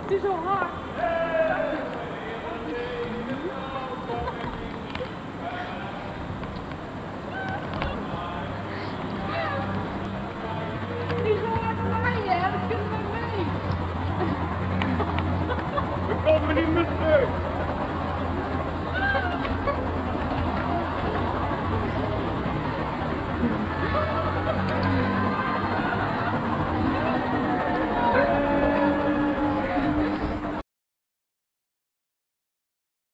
Het is zo hard. Het is zo hard waaien, hè? Dat kunnen we mee. We komen niet meer terug.